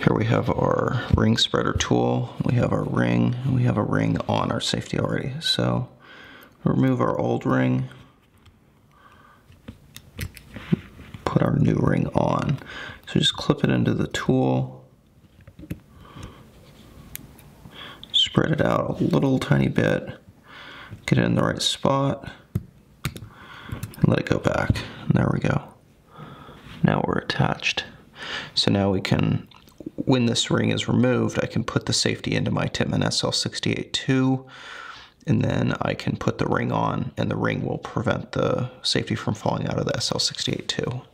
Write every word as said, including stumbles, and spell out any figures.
Here we have our ring spreader tool, we have our ring, and we have a ring on our safety already. So remove our old ring, put our new ring on. So just clip it into the tool, spread it out a little tiny bit, get it in the right spot, and let it go back. And there we go. Now we're attached. So now we can, when this ring is removed, I can put the safety into my Tippmann S L sixty-eight two, and then I can put the ring on, and the ring will prevent the safety from falling out of the S L sixty-eight two.